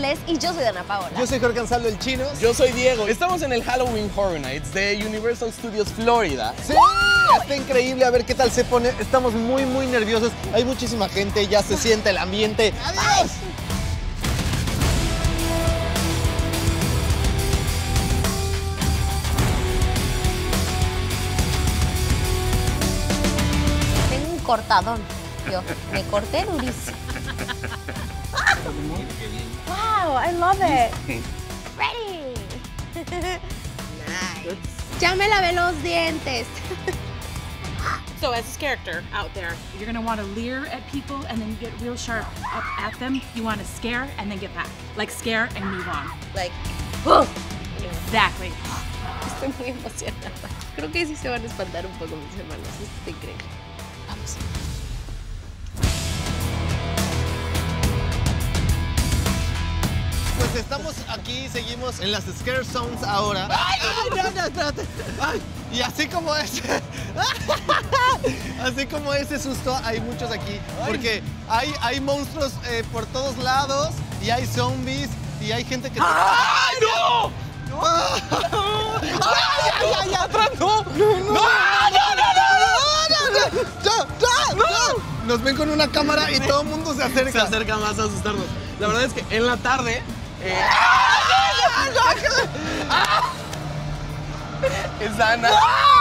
González y yo soy Dana Paola. Yo soy Jorge Ansaldo, el chino. Yo soy Diego. Estamos en el Halloween Horror Nights de Universal Studios Florida. ¡Sí! Está increíble, a ver qué tal se pone. Estamos muy nerviosos. Hay muchísima gente, ya se siente el ambiente. ¡Adiós! Tengo un cortadón. Yo me corté durísimo. Wow, I love it. Ready. Nice. Ya me lavé los dientes. So as this character out there, you're gonna want to leer at people and then get real sharp up at them. You want to scare and then get back. Like scare and move on. Like, Exactly. estoy muy emocionada. Creo que sí se van a espantar un poco mis hermanos. Esto está increíble. Vamos. Pues estamos aquí, seguimos en las Scare Zones ahora. ¡Ay, no, espérate! ¡Ay! Y así como ese susto, hay muchos aquí. Porque hay monstruos por todos lados, y hay zombies, y hay gente que... ¡Ay, no! ¡Ay! ¡Atrás no! ¡No! Nos ven con una cámara y todo el mundo se acerca. Se acerca más a asustarnos. La verdad es que en la tarde... Es Ana.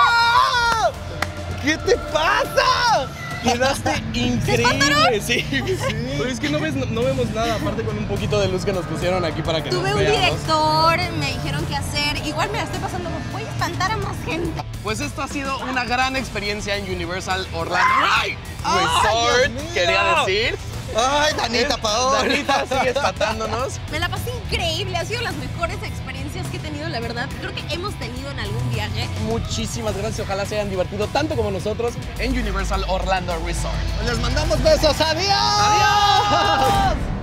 ¿Qué te pasa? Quedaste increíble, sí. Pero es que no vemos nada, aparte con un poquito de luz que nos pusieron aquí para que Tuve nos un veamos. director, me dijeron qué hacer. Igual me la estoy pasando, voy a espantar a más gente. Pues esto ha sido una gran experiencia en Universal Orlando Dios Resort, mío! quería decir. ¡Ay, Danita Paola! Danita sigue espantándonos. Me la pasé increíble, ha sido las mejores experiencias que he tenido, la verdad. Creo que hemos tenido en algún viaje. Muchísimas gracias, ojalá se hayan divertido tanto como nosotros en Universal Orlando Resort. Les mandamos besos. ¡Adiós! ¡Adiós!